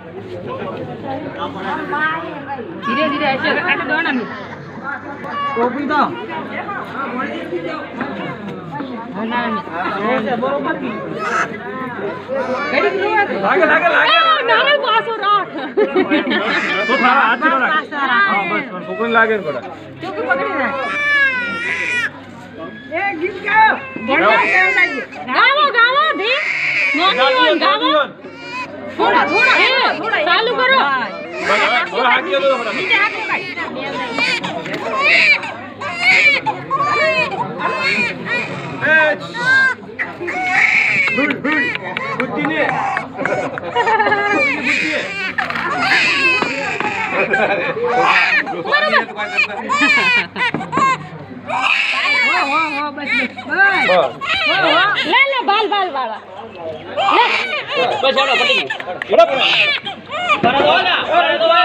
धीरे धीरे ऐसे आटे दो ना टोपी दो ना बरोबर की गाड़ी की लागे लागे लागे नारळ पास हो राख तो था हाथ में रख हां बस पकड़ लागे बड़ा क्योंकि पकड़ी ना ए गीत गाओ गावो गावो भी नोनी गावो थोड़ा थोड़ा थोड़ा चालू करो थोड़ा हाथ दियो तो बड़ा बुद्धि ने ले ले बाल बाल वाला बस जाओ पटी बड़ा बड़ा दो ना